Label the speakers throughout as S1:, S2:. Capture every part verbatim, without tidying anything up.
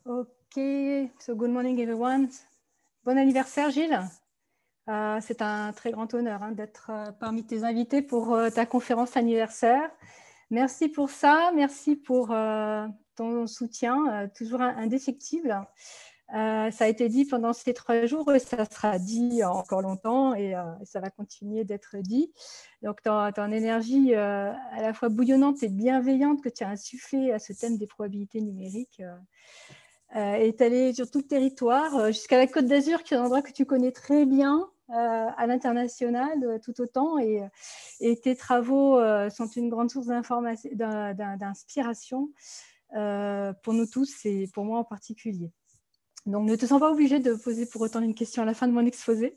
S1: Ok, so good morning everyone. Bon anniversaire Gilles. Euh, c'est un très grand honneur hein, d'être euh, parmi tes invités pour euh, ta conférence anniversaire. Merci pour ça, merci pour euh, ton soutien, euh, toujours indéfectible. Euh, ça a été dit pendant ces trois jours et ça sera dit encore longtemps et euh, ça va continuer d'être dit. Donc, ton, ton énergie euh, à la fois bouillonnante et bienveillante que tu as insufflée à ce thème des probabilités numériques euh, euh, est allée sur tout le territoire, euh, jusqu'à la Côte d'Azur, qui est un endroit que tu connais très bien, euh, à l'international euh, tout autant. Et, et tes travaux euh, sont une grande source d'inspiration euh, pour nous tous et pour moi en particulier. Donc, ne te sens pas obligé de poser pour autant une question à la fin de mon exposé.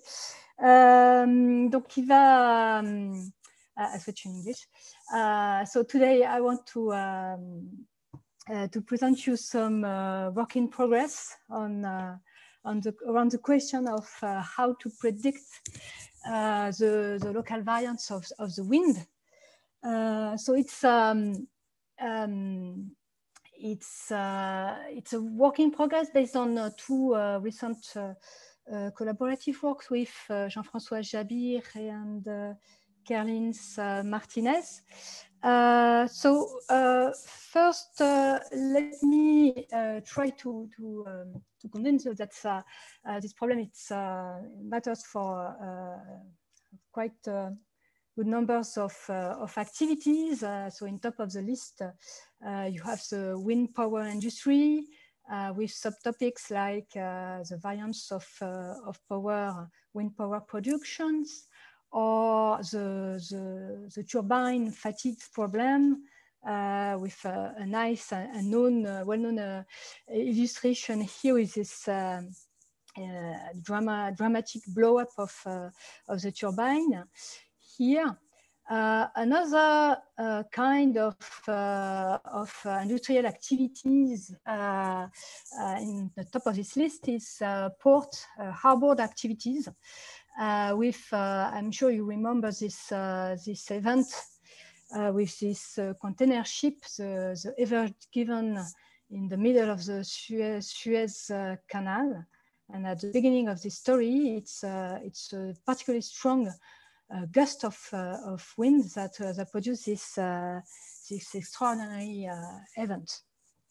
S1: Euh, donc, il va... Um, I switch in English. Uh, so today I want to... Um, Uh, to present you some uh, work in progress on, uh, on the, around the question of uh, how to predict uh, the, the local variance of, of the wind. Uh, so it's um, um, it's uh, it's a work in progress based on uh, two uh, recent uh, uh, collaborative works with uh, Jean-François Jabir and uh, Kerlins uh, Martinez. Uh, so uh, first, uh, let me uh, try to to, um, to convince you that uh, uh, this problem it's, uh, matters for uh, quite uh, good numbers of, uh, of activities. Uh, so in top of the list, uh, you have the wind power industry uh, with subtopics like uh, the variance of, uh, of power, wind power productions, or the, the, the turbine fatigue problem uh, with a, a nice and known, uh, well-known uh, illustration here with this uh, uh, drama, dramatic blow-up of, uh, of the turbine. Here, uh, another uh, kind of, uh, of uh, industrial activities uh, uh, in the top of this list is uh, port, uh, harbor activities. Uh, with, uh, I'm sure you remember this, uh, this event uh, with this uh, container ship, the, the Ever Given, in the middle of the Suez, Suez uh, Canal. And at the beginning of this story, it's, uh, it's a particularly strong uh, gust of, uh, of wind that, uh, that produces this, uh, this extraordinary uh, event.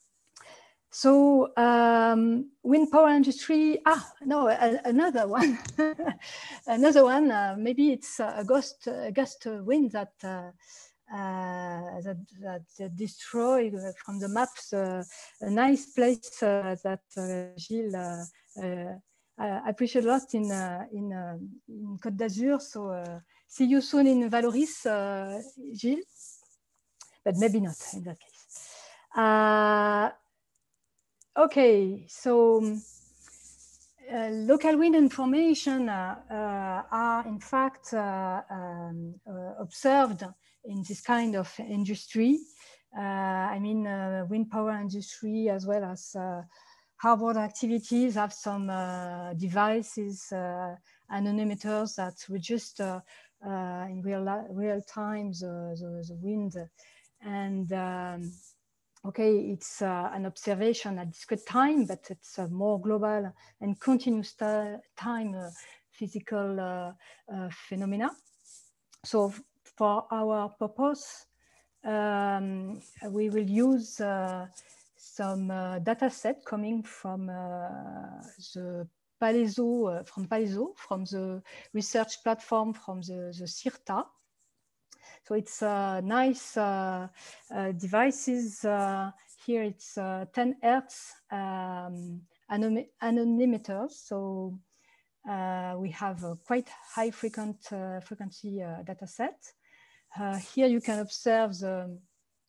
S1: So um, wind power industry, ah, no, a, another one, another one, uh, maybe it's a gust, a gust wind that, uh, uh, that, that, that destroy from the maps uh, a nice place uh, that uh, Gilles uh, uh, I appreciate a lot in, uh, in, uh, in Côte d'Azur. So uh, see you soon in Valoris, uh, Gilles, but maybe not in that case. Uh, Okay, so uh, local wind information uh, uh, are in fact uh, um, uh, observed in this kind of industry. Uh, I mean, uh, wind power industry as well as uh, harbor activities have some uh, devices, uh, anemometers that register uh, in real, real time the, the, the wind. And um, okay, it's uh, an observation at discrete time, but it's a more global and continuous time uh, physical uh, uh, phenomena. So for our purpose, um, we will use uh, some uh, data set coming from uh, the Palaiso, uh, from Palaiso, from the research platform from the, the CIRTA. So it's uh, nice uh, uh, devices. Uh, here it's uh, ten hertz um, anemometers. So uh, we have a quite high frequent uh, frequency uh, data set. Uh, here you can observe the,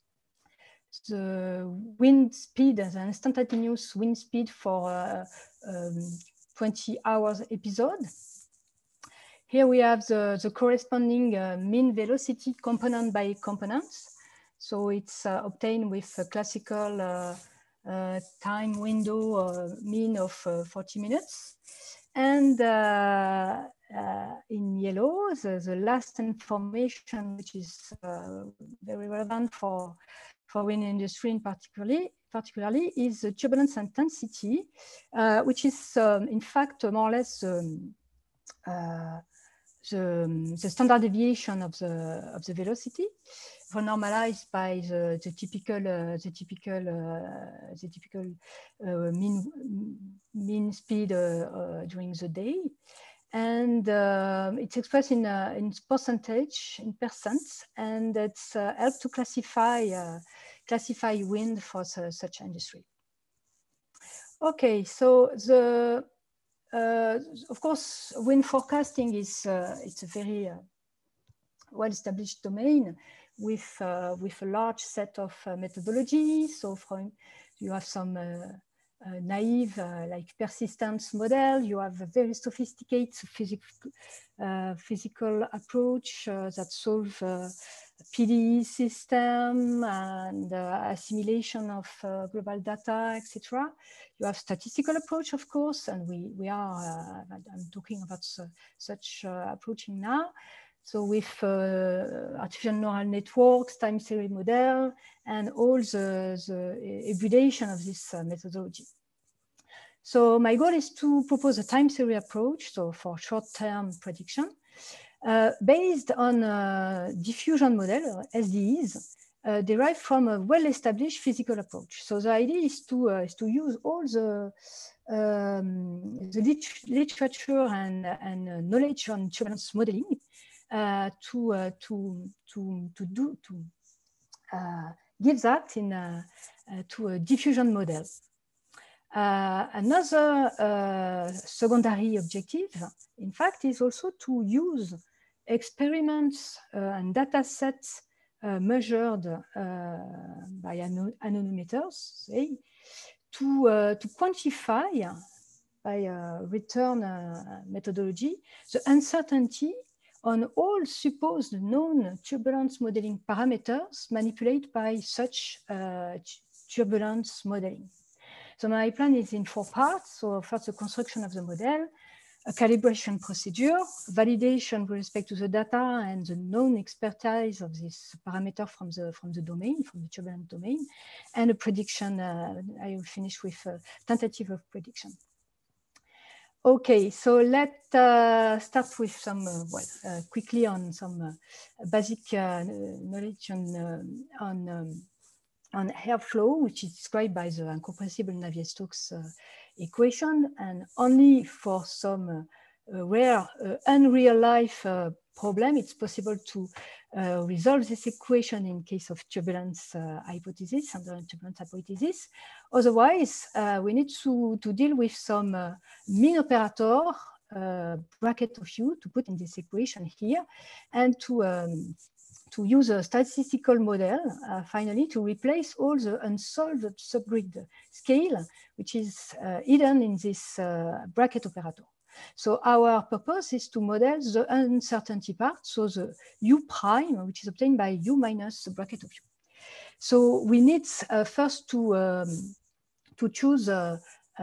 S1: the wind speed, the instantaneous wind speed for uh, um, twenty hours episode. Here we have the, the corresponding uh, mean velocity component by components. So it's uh, obtained with a classical uh, uh, time window uh, mean of uh, forty minutes. And uh, uh, in yellow, the, the last information, which is uh, very relevant for, for wind industry in particularly, particularly is the turbulence intensity, uh, which is um, in fact more or less um, uh, the, the standard deviation of the, of the velocity, normalized by the, the typical, uh, the typical, uh, the typical uh, mean, mean speed uh, uh, during the day. And uh, it's expressed in, uh, in percentage, in percents, and it's uh, helped to classify, uh, classify wind for su such industry. Okay, so the, uh, of course, wind forecasting is uh, it's a very uh, well-established domain with, uh, with a large set of uh, methodologies. So from, you have some uh, uh, naive, uh, like persistence model. You have a very sophisticated physic uh, physical approach uh, that solve uh, P D E system and uh, assimilation of uh, global data, et cetera. You have statistical approach, of course, and we, we are, uh, I'm talking about uh, such uh, approaching now. So with uh, artificial neural networks, time series model, and all the, the hybridation of this uh, methodology. So my goal is to propose a time series approach, so for short-term prediction, uh, based on a diffusion model, or S D Es, uh, derived from a well-established physical approach. So the idea is to, uh, is to use all the, um, the lit literature and, and knowledge on turbulence modeling Uh, to, uh, to, to, to do, to uh, give that in a, uh, to a diffusion model. Uh, another uh, secondary objective, in fact, is also to use experiments uh, and data sets uh, measured uh, by anemometers, say, to, uh, to quantify by a return uh, methodology the uncertainty on all supposed known turbulence modeling parameters manipulated by such uh, turbulence modeling. So my plan is in four parts. So first, the construction of the model, a calibration procedure, validation with respect to the data and the known expertise of this parameter from the, from the domain, from the turbulent domain, and a prediction. Uh, I will finish with a tentative of prediction. Okay, so let's uh, start with some, uh, well, uh, quickly on some uh, basic uh, knowledge on, uh, on, um, on airflow, which is described by the incompressible Navier-Stokes uh, equation, and only for some uh, rare uh, unreal life uh, problem, it's possible to uh, resolve this equation in case of turbulence uh, hypothesis, under turbulence hypothesis. Otherwise, uh, we need to, to deal with some uh, mean operator uh, bracket of U to put in this equation here, and to um, to use a statistical model, uh, finally, to replace all the unsolved subgrid scale, which is uh, hidden in this uh, bracket operator. So our purpose is to model the uncertainty part, so the U prime, which is obtained by U minus the bracket of U. So we need uh, first to, um, to choose a, a,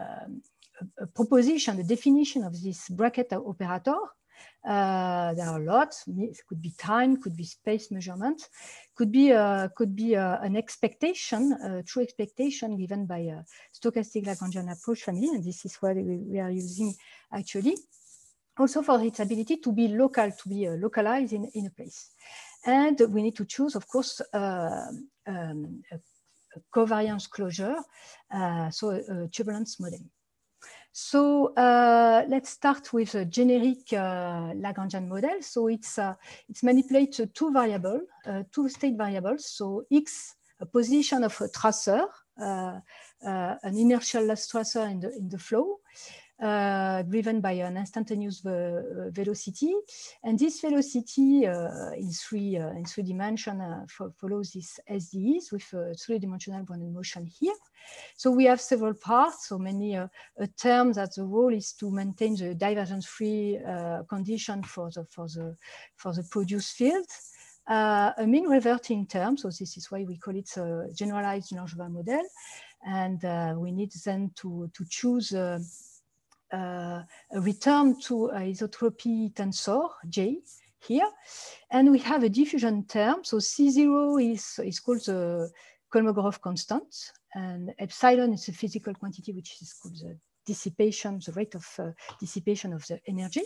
S1: a proposition, a definition of this bracket operator. Uh, there are a lot. It could be time, could be space measurement, could be uh, could be uh, an expectation, a true expectation given by a stochastic Lagrangian approach family, and this is what we, we are using actually. Also for its ability to be local, to be uh, localized in, in a place. And we need to choose, of course, uh, um, a, a covariance closure, uh, so a, a turbulence modeling. So uh, let's start with a generic uh, Lagrangian model. So it's uh, it's manipulates two variables, uh, two state variables. So x, a position of a tracer, uh, uh, an inertial loss tracer in the in the flow, uh, driven by an instantaneous ve velocity, and this velocity uh, in three uh, in three dimension uh, fo follows this S D Es with a three-dimensional grounded motion here. So we have several parts, so many uh, a term that the role is to maintain the divergence-free uh, condition for the for the for the produced field. Uh, a mean reverting term, so this is why we call it a generalized Langevin model, and uh, we need then to to choose. Uh, uh, a return to isotropy tensor J here. And we have a diffusion term. So C zero is, is called the Kolmogorov constant, and epsilon is a physical quantity, which is called the dissipation, the rate of uh, dissipation of the energy.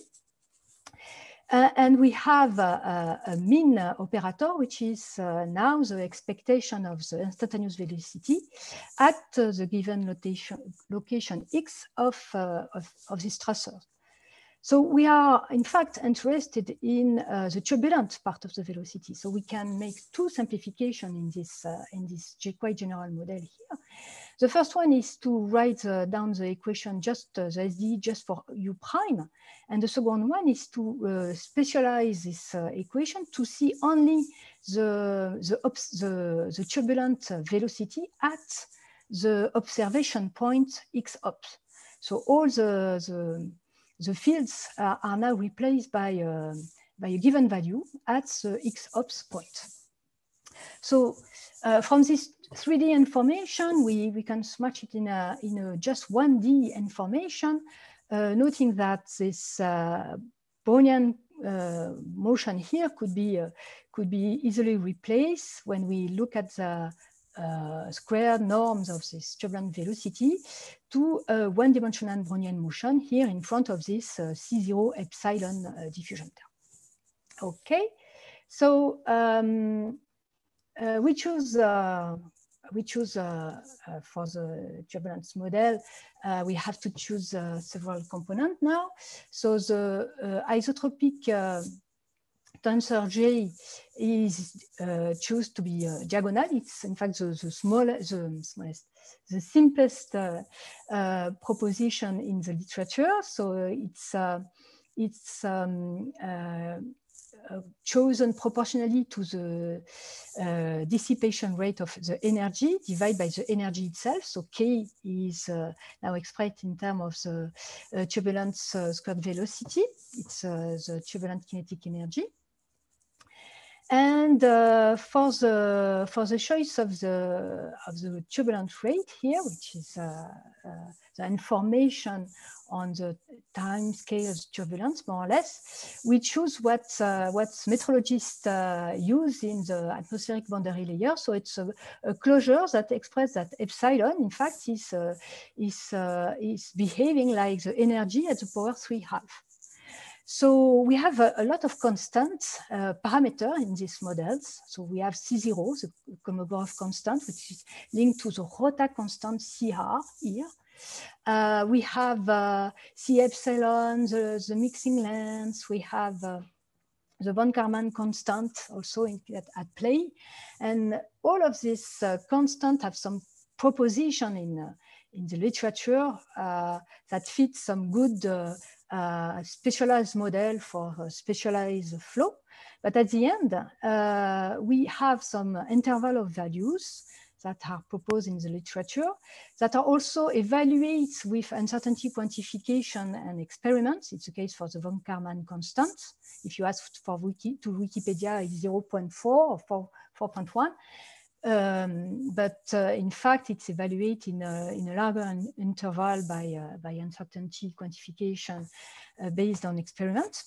S1: Uh, and we have a, a, a mean uh, operator, which is uh, now the expectation of the instantaneous velocity at uh, the given location, location x of, uh, of, of this tracer. So we are, in fact, interested in uh, the turbulent part of the velocity. So we can make two simplifications in this, uh, in this quite general model here. The first one is to write uh, down the equation, just uh, the S D E just for U prime. And the second one is to uh, specialize this uh, equation to see only the, the, the, the turbulent velocity at the observation point x ops. So all the, the, the fields uh, are now replaced by, uh, by a given value at the x ops point. So uh, from this three D information, we, we can match it in a, in a just one D information, uh, noting that this uh, Brownian uh, motion here could be, uh, could be easily replaced when we look at the uh, squared norms of this turbulent velocity to a one-dimensional Brownian motion here in front of this uh, C zero epsilon uh, diffusion term. Okay, so um, uh, we choose uh, we choose uh, uh, for the turbulence model, uh, we have to choose uh, several components now. So the uh, isotropic uh, tensor J is uh, choose to be uh, diagonal. It's in fact the, the, small, the smallest, the simplest uh, uh, proposition in the literature. So it's uh, it's um, uh, Uh, chosen proportionally to the uh, dissipation rate of the energy divided by the energy itself. So K is uh, now expressed in terms of the uh, turbulence uh, squared velocity. It's uh, the turbulent kinetic energy. And uh, for the for the choice of the of the turbulent rate here, which is uh, uh, the information on the time scale of turbulence, more or less, we choose what uh, what metrologists uh, use in the atmospheric boundary layer. So it's a, a closure that expresses that epsilon, in fact, is uh, is uh, is behaving like the energy at the power three half. So we have a, a lot of constant uh, parameter in these models. So we have C zero, the Kolmogorov constant, which is linked to the Rota constant C R here. Uh, we have uh, C epsilon, the, the mixing length. We have uh, the von Karman constant also in, at, at play. And all of these uh, constants have some proposition in, uh, in the literature uh, that fits some good uh, Uh, specialized model for a specialized flow. But at the end, uh, we have some interval of values that are proposed in the literature that are also evaluated with uncertainty quantification and experiments. It's the case for the von Karman constant. If you ask for Wiki, to Wikipedia, it's zero point four or four point one. Um, but uh, in fact, it's evaluated in a, in a larger interval by, uh, by uncertainty quantification uh, based on experiments.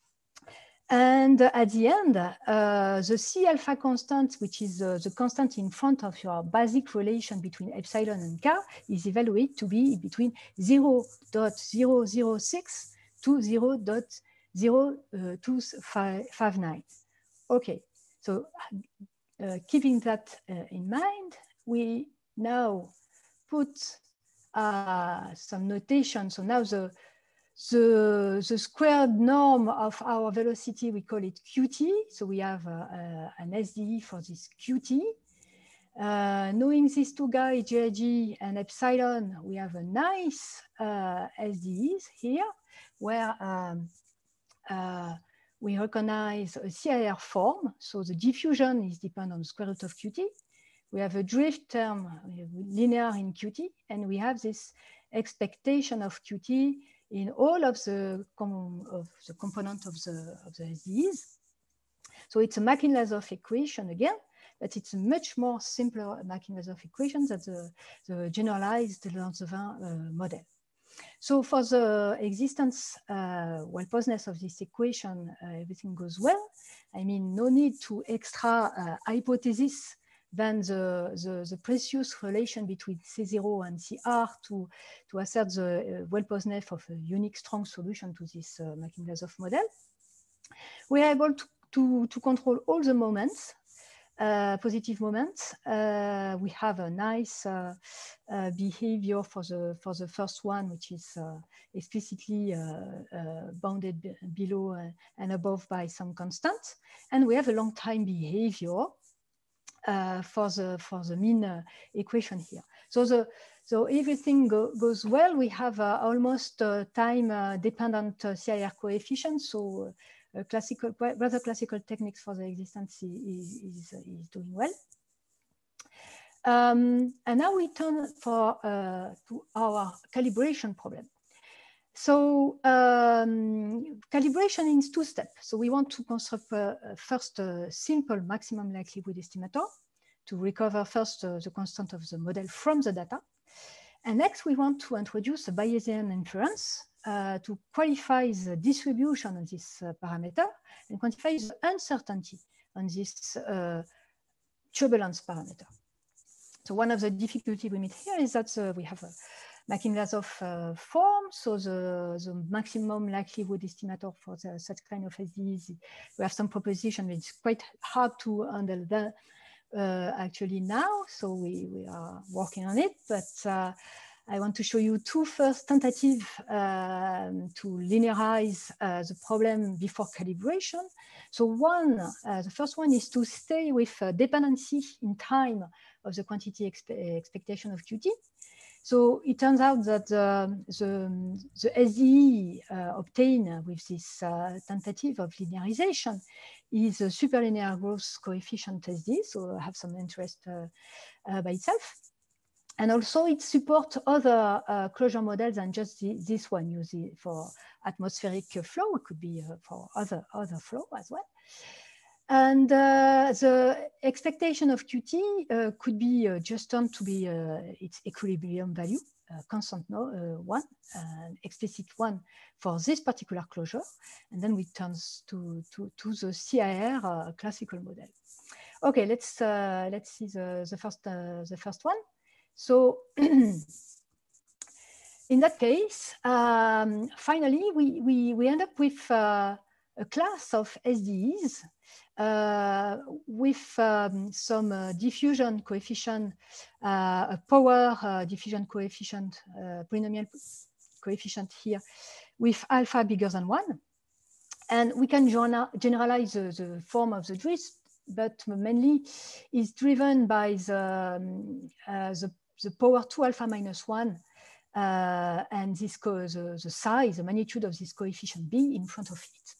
S1: And uh, at the end, uh, the C alpha constant, which is uh, the constant in front of your basic relation between epsilon and K, is evaluated to be between zero point zero zero six to zero point zero two five nine. Okay, so Uh, keeping that uh, in mind, we now put uh, some notation. So now the, the, the squared norm of our velocity, we call it Q T. So we have uh, uh, an S D E for this Q T. Uh, knowing these two guys, J I G and epsilon, we have a nice uh, S D Es here where um, uh, we recognize a C I R form. So the diffusion is dependent on the square root of Q T. We have a drift term linear in Q T, and we have this expectation of Q T in all of the, com of the component of the, of the S D Es. So it's a Makin-Lazoff equation again, but it's a much more simpler Makin-Lazoff equation than the, the generalized Lanzavin uh, model. So for the existence, uh, well, posedness of this equation, uh, everything goes well. I mean, no need to extra uh, hypothesis than the, the, the precious relation between C zero and C R to, to assert the uh, well-posedness of a unique strong solution to this uh, Makin-Vlasov model. We are able to, to, to control all the moments, uh, positive moments. Uh, we have a nice uh, uh, behavior for the, for the first one, which is uh, explicitly uh, uh, bounded below uh, and above by some constant. And we have a long time behavior Uh, for the for the mean uh, equation here. So the so everything go, goes well. We have uh, almost uh, time uh, dependent uh, C I R coefficients. So uh, classical, rather classical techniques for the existence is is, is doing well. Um, and now we turn for uh, to our calibration problem. So um, calibration is two steps. So we want to construct uh, first a simple maximum likelihood estimator to recover first uh, the constant of the model from the data. And next, we want to introduce a Bayesian inference uh, to qualify the distribution of this uh, parameter and quantify the uncertainty on this uh, turbulence parameter. So one of the difficulties we meet here is that uh, we have a Makin-Vlasov uh, form, so the, the maximum likelihood estimator for the, such kind of S D is, we have some proposition, it's quite hard to handle that uh, actually now, so we, we are working on it, but uh, I want to show you two first tentatives um, to linearize uh, the problem before calibration. So one, uh, the first one is to stay with uh, dependency in time of the quantity expe expectation of Q T. So it turns out that uh, the, the S D E uh, obtained with this uh, tentative of linearization is a superlinear growth coefficient S D E, so have some interest uh, uh, by itself. And also it supports other uh, closure models than just the, this one used for atmospheric flow. It could be uh, for other, other flow as well. And uh, the expectation of Q T uh, could be uh, just turned to be uh, its equilibrium value, uh, constant no, uh, one, uh, explicit one for this particular closure. And then we turn to, to, to the C I R uh, classical model. Okay, let's, uh, let's see the, the, first, uh, the first one. So in that case, um, finally, we, we, we end up with uh, a class of S D Es uh, with um, some uh, diffusion coefficient, uh, a power uh, diffusion coefficient, uh, polynomial coefficient here with alpha bigger than one. And we can generalize the, the form of the drift, but mainly is driven by the, um, uh, the, the power two alpha minus one uh, and this the, the size, the magnitude of this coefficient B in front of it.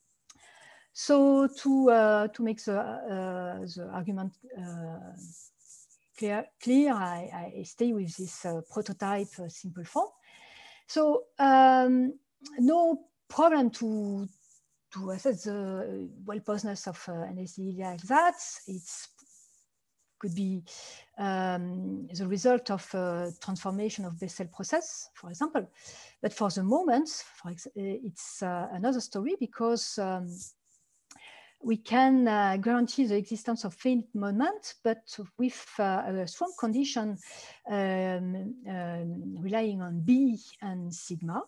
S1: So to, uh, to make the, uh, the argument uh, clear, clear I, I stay with this uh, prototype uh, simple form. So um, no problem to, to assess the well-posedness of uh, an S D E like that. It's could be um, the result of a transformation of Bessel process, for example. But for the moment, for it's uh, another story because um, we can uh, guarantee the existence of finite moment, but with uh, a strong condition um, um, relying on B and sigma.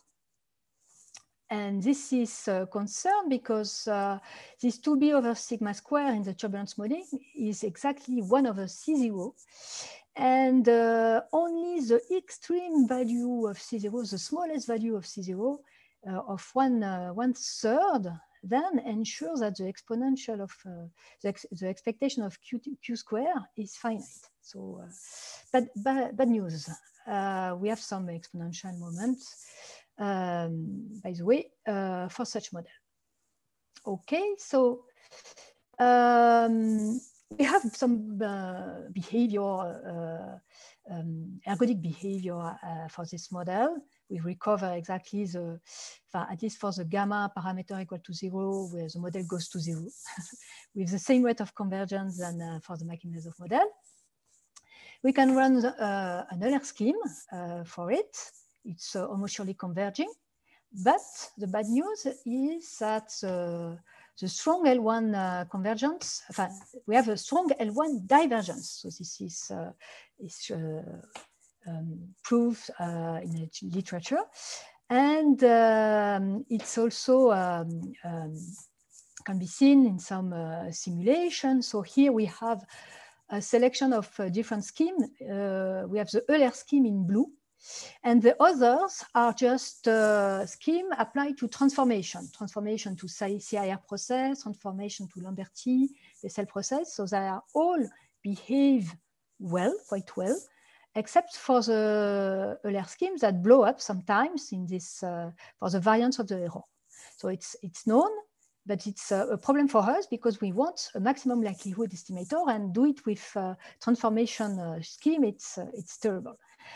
S1: And this is a concern because uh, this two B over sigma square in the turbulence modeling is exactly one over C zero. And uh, only the extreme value of C zero, the smallest value of C zero uh, of one, uh, one third, then ensures that the exponential of uh, the, ex the expectation of Q, Q square is finite. So, uh, but bad, bad news. Uh, we have some exponential moments. Um, by the way, uh, for such model. Okay, so um, we have some uh, behavior, uh, um, ergodic behavior uh, for this model. We recover exactly the, uh, at least for the gamma parameter equal to zero, where the model goes to zero, with the same rate of convergence than uh, for the Makin-Vlasov model. We can run the, uh, an Euler scheme uh, for it. it's uh, almost surely converging. But the bad news is that uh, the strong L one uh, convergence, enfin, we have a strong L one divergence. So this is, uh, is uh, um, proved uh, in the literature. And um, it's also um, um, can be seen in some uh, simulations. So here we have a selection of uh, different schemes. Uh, we have the Euler scheme in blue, and the others are just uh, scheme applied to transformation, transformation to C I R process, transformation to Lamberti, Bessel process. So they are all behave well, quite well, except for the Euler schemes that blow up sometimes in this uh, for the variance of the error. So it's it's known, but it's a, a problem for us because we want a maximum likelihood estimator, and do it with uh, transformation uh, scheme. It's uh, it's terrible.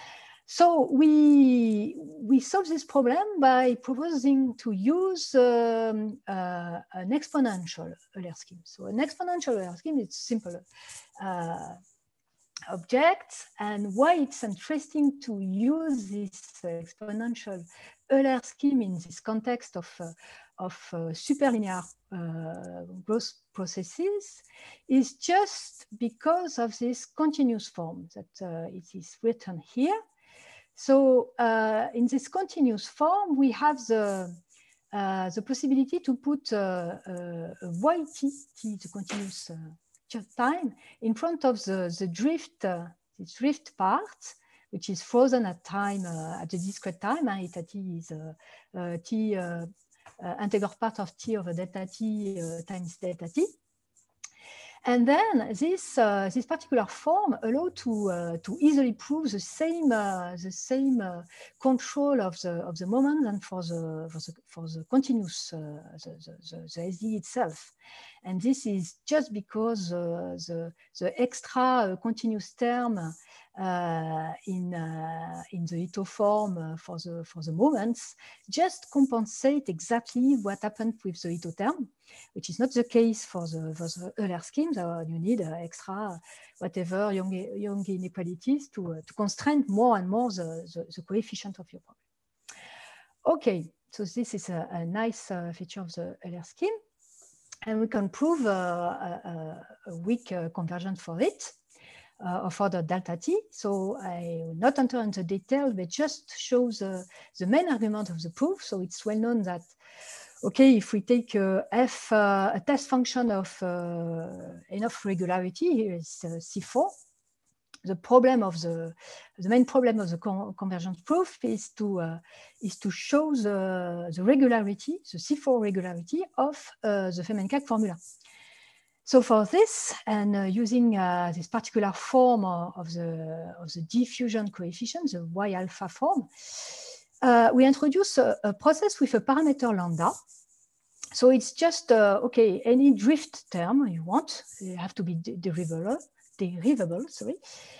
S1: So we, we solve this problem by proposing to use um, uh, an exponential Euler scheme. So an exponential Euler scheme is simple uh, objects, and why it's interesting to use this exponential Euler scheme in this context of, uh, of uh, superlinear uh, growth processes is just because of this continuous form that uh, it is written here. So uh, in this continuous form, we have the, uh, the possibility to put uh, uh, a y-t, t, the continuous uh, time, in front of the, the drift, uh, the drift part, which is frozen at time, uh, at the discrete time. Uh, eta t is uh, uh, t, uh, uh, integral part of t over delta t uh, times delta t. And then this, uh, this particular form allows to, uh, to easily prove the same, uh, the same uh, control of the, of the moment and for the, for the, for the continuous, uh, the, the, the S D itself. And this is just because uh, the, the extra uh, continuous term uh, in, uh, in the Ito form uh, for, the, for the moments just compensate exactly what happened with the Ito term, which is not the case for the, for the Euler schemes. Uh, you need uh, extra whatever Young, Young inequalities to, uh, to constrain more and more the, the, the coefficient of your problem. Okay, so this is a, a nice uh, feature of the Euler scheme. And we can prove uh, a, a weak uh, convergence for it, uh, of order delta t. So I will not enter into detail, but just show the, the main argument of the proof. So it's well known that, okay, if we take uh, f, uh, a test function of uh, enough regularity, here is uh, C four. The problem of the, the main problem of the con convergence proof is to, uh, is to show the, the regularity, the C four regularity of uh, the Feynman-Cake formula. So for this, and uh, using uh, this particular form of, of, the, of the diffusion coefficient, the Y alpha form, uh, we introduce a, a process with a parameter lambda. So it's just, uh, okay, any drift term you want, you have to be derivable, derivable, sorry.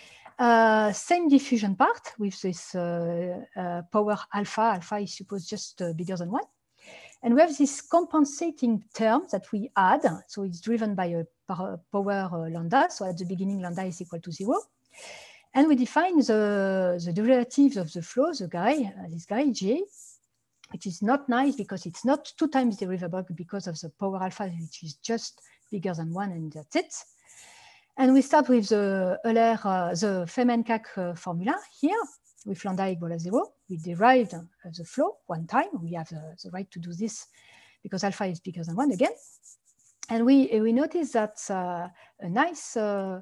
S1: Uh, same diffusion part with this uh, uh, power alpha. Alpha is supposed just uh, bigger than one. And we have this compensating term that we add. So it's driven by a power uh, lambda. So at the beginning, lambda is equal to zero. And we define the, the derivatives of the flow, the guy, uh, this guy, J, which is not nice because it's not two times derivable because of the power alpha, which is just bigger than one, and that's it. And we start with the Euler, uh, the Feynman-Cake uh, formula here with lambda equal to zero. We derived uh, the flow one time. We have uh, the right to do this because alpha is bigger than one again. And we, we notice that uh, a nice uh,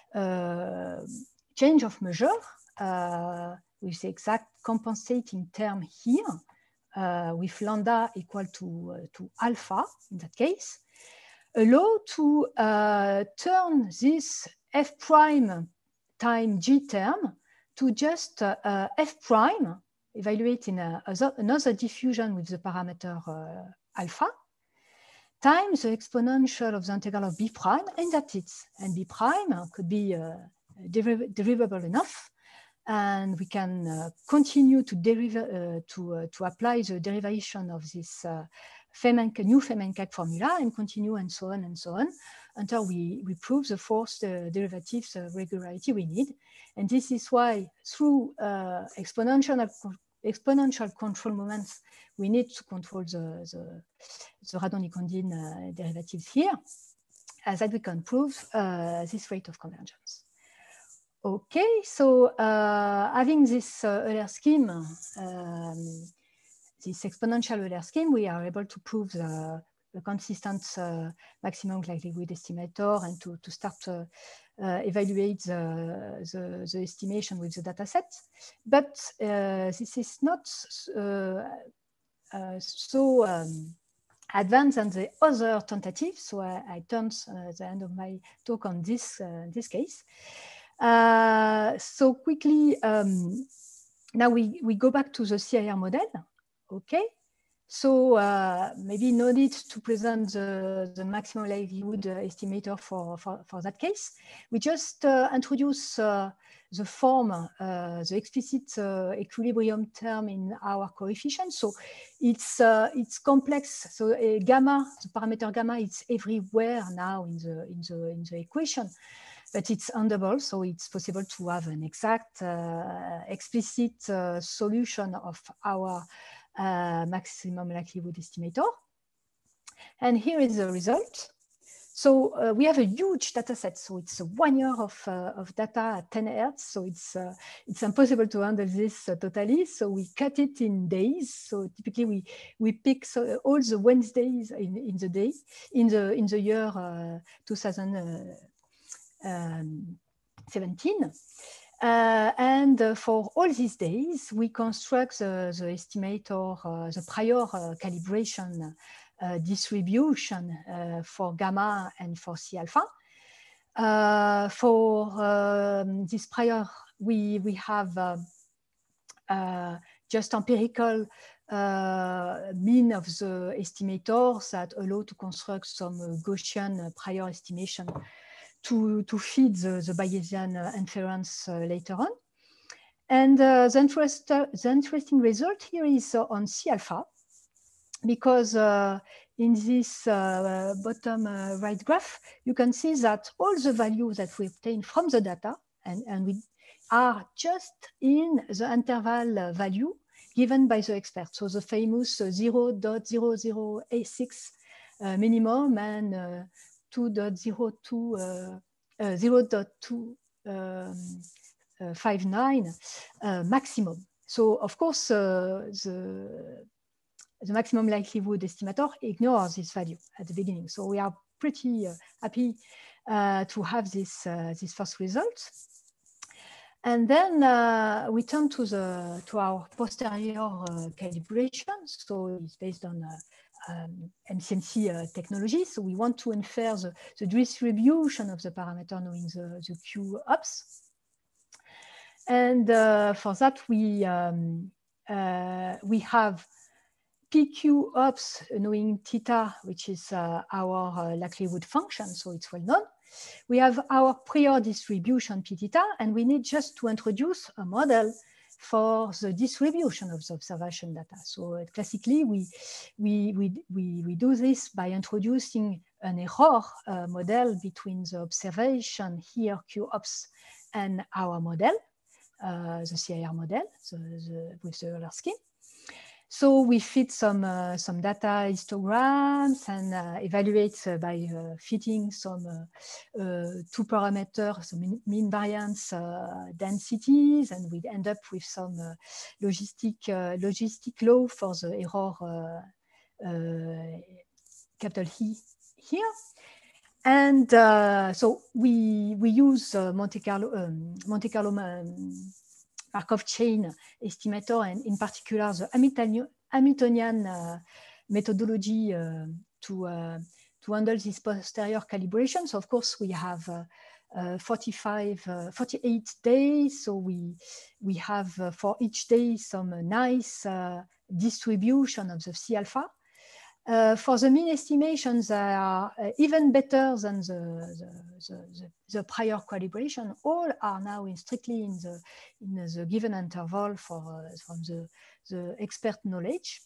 S1: uh, change of measure uh, with the exact compensating term here uh, with lambda equal to, uh, to alpha in that case, allow to uh, turn this f prime time g term to just uh, uh, f prime, evaluate in a, a, another diffusion with the parameter uh, alpha, times the exponential of the integral of b prime, and that's it. And b prime could be uh, deriv derivable enough, and we can uh, continue to, derive, uh, to, uh, to apply the derivation of this uh, Feynman, new Feynman-Cake formula and continue and so on and so on until we, we prove the forced uh, derivatives uh, regularity we need. And this is why through uh, exponential, exponential control moments we need to control the, the, the radon-Nikodym uh, derivatives here, uh, that we can prove uh, this rate of convergence. Okay, so uh, having this uh, Euler scheme, um, this exponential Euler scheme, we are able to prove the, the consistent uh, maximum likelihood estimator and to, to start uh, uh, evaluate the, the, the estimation with the data set. But uh, this is not uh, uh, so um, advanced than the other tentative. So I, I turned uh, the end of my talk on this, uh, this case. Uh, so quickly, um, now we, we go back to the C I R model. Okay, so uh, maybe no need to present the, the maximum likelihood estimator for, for, for that case. We just uh, introduce uh, the form, uh, the explicit uh, equilibrium term in our coefficient. So it's, uh, it's complex. So uh, gamma, the parameter gamma, it's everywhere now in the, in the, in the equation. But it's underable, so it's possible to have an exact, uh, explicit uh, solution of our uh, maximum likelihood estimator. And here is the result. So uh, we have a huge data set. So it's one year of, uh, of data at ten hertz. So it's, uh, it's impossible to handle this uh, totally. So we cut it in days. So typically we, we pick so all the Wednesdays in, in the day, in the, in the year uh, two thousand seventeen. Uh, and uh, for all these days, we construct the, the estimator, uh, the prior uh, calibration uh, distribution uh, for gamma and for C alpha. Uh, for um, this prior, we, we have uh, uh, just empirical uh, mean of the estimators that allow to construct some uh, Gaussian prior estimation To, to feed the, the Bayesian uh, inference uh, later on. And uh, the, interest, uh, the interesting result here is uh, on C alpha, because uh, in this uh, bottom uh, right graph, you can see that all the values that we obtain from the data and, and we are just in the interval uh, value given by the expert. So the famous uh, zero point zero zero eight six uh, minimum and uh, two point zero two, uh, uh, zero point two five nine uh, maximum. So of course, uh, the, the maximum likelihood estimator ignores this value at the beginning. So we are pretty uh, happy uh, to have this, uh, this first result. And then uh, we turn to, the, to our posterior uh, calibration. So it's based on uh, Um, M C M C uh, technology. So we want to infer the, the distribution of the parameter knowing the, the Q ops. And uh, for that, we, um, uh, we have P Q ops knowing theta, which is uh, our uh, likelihood function, so it's well known. We have our prior distribution P theta, and we need just to introduce a model for the distribution of the observation data. So uh, classically, we, we, we, we, we do this by introducing an error uh, model between the observation here, Q ops, and our model, uh, the C I R model, the, the, with the Euler scheme. So we fit some, uh, some data histograms and uh, evaluate uh, by uh, fitting some uh, uh, two parameters, so mean, mean variance uh, densities, and we end up with some uh, logistic, uh, logistic law for the error uh, uh, capital E here. And uh, so we, we use uh, Monte Carlo, um, Monte Carlo um, Markov chain estimator, and in particular the Hamiltonian uh, methodology uh, to, uh, to handle this posterior calibration. So of course we have uh, uh, forty-five, uh, forty-eight days. So we, we have uh, for each day some uh, nice uh, distribution of the C alpha. Uh, for the mean estimations that are uh, even better than the, the, the, the, the prior calibration, all are now in strictly in the, in the given interval for, uh, from the, the expert knowledge.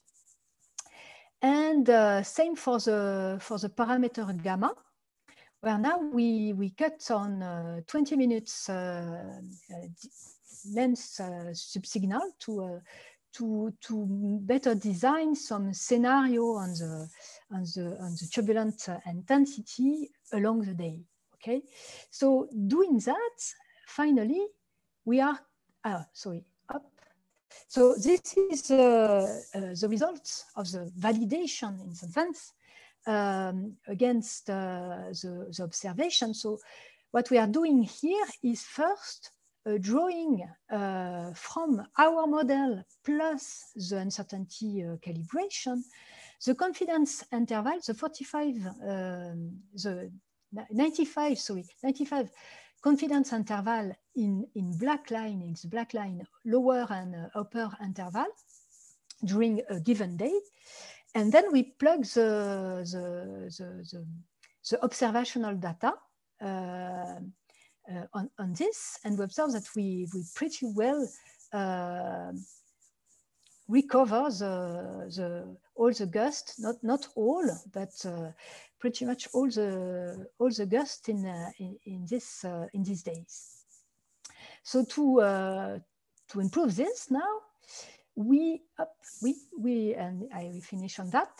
S1: And uh, same for the, for the parameter gamma, where now we, we cut on uh, twenty minutes uh, uh, length uh, subsignal to, uh, to, to better design some scenario on the, on the, on the turbulent intensity along the day, okay? So doing that, finally, we are, uh, sorry, up. So this is uh, uh, the result of the validation in some sense um, against uh, the, the observation. So what we are doing here is first uh, drawing uh, from our model plus the uncertainty uh, calibration, the confidence interval, the forty-five, um, the ninety-five, sorry, ninety-five confidence interval in, in black line, in the black line, lower and uh, upper interval during a given day. And then we plug the, the, the, the, the observational data uh, uh, on, on this, and we observe that we, we pretty well uh, recover the, the, all the gust, not, not all, but uh, pretty much all the, all the gust in, uh, in, in, this, uh, in these days. So to, uh, to improve this now, we, up, we, we, and I will finish on that.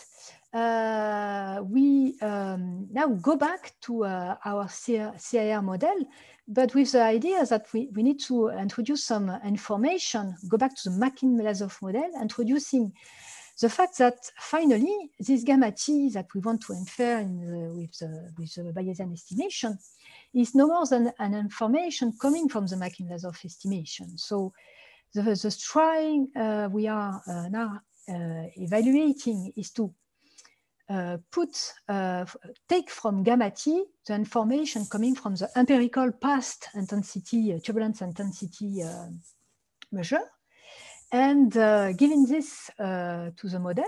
S1: Uh, we um, now go back to uh, our C I R model, but with the idea that we, we need to introduce some information, go back to the Makin-Vlasov model, introducing the fact that finally, this gamma T that we want to infer in the, with, the, with the Bayesian estimation is no more than an information coming from the Makin-Vlasov estimation. So the, the trying uh, we are uh, now uh, evaluating is to uh, put, uh, take from gamma T the information coming from the empirical past intensity, uh, turbulence intensity uh, measure. And uh, giving this uh, to the model,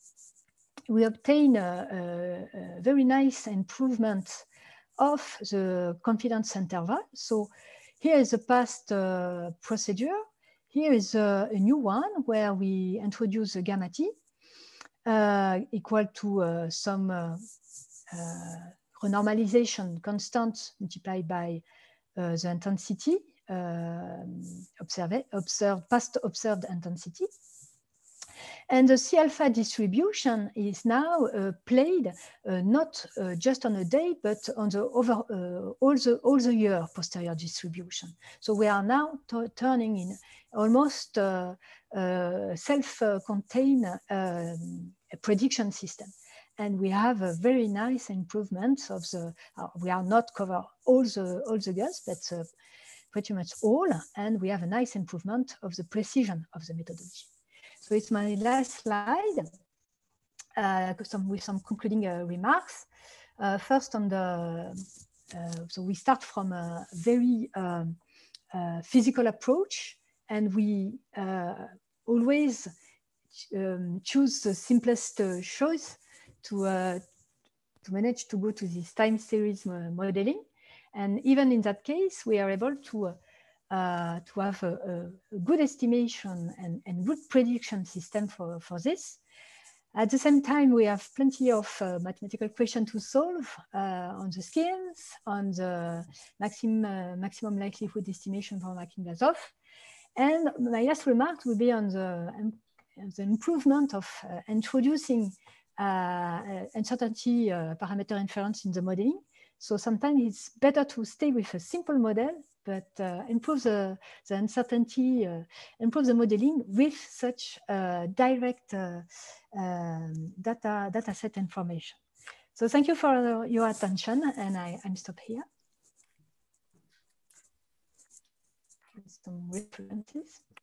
S1: we obtain a, a, a very nice improvement of the confidence interval. So here is the past uh, procedure. Here is a, a new one where we introduce the gamma T uh, equal to uh, some uh, uh, renormalization constant multiplied by uh, the intensity, uh, observed, observed, past observed intensity. And the C alpha distribution is now uh, played uh, not uh, just on a day, but on the over uh, all the all the year posterior distribution. So we are now turning in almost uh, uh, self-contained uh, prediction system, and we have a very nice improvement of the. Uh, we are not cover all the all the gas, but uh, pretty much all, and we have a nice improvement of the precision of the methodology. So it's my last slide uh, some, with some concluding uh, remarks. Uh, first on the, uh, so we start from a very um, uh, physical approach, and we uh, always um, choose the simplest uh, choice to, uh, to manage to go to this time series modeling. And even in that case, we are able to uh, Uh, to have a, a good estimation and, and good prediction system for, for this. At the same time, we have plenty of uh, mathematical questions to solve uh, on the schemes, on the maximum, uh, maximum likelihood estimation for Makin-Vlasov. And my last remark will be on the, um, the improvement of uh, introducing uh, uncertainty uh, parameter inference in the modeling. So sometimes it's better to stay with a simple model, but uh, improve the, the uncertainty, uh, improve the modeling with such uh, direct uh, um, data, data set information. So thank you for your attention, and I, I'm stop here. Some references.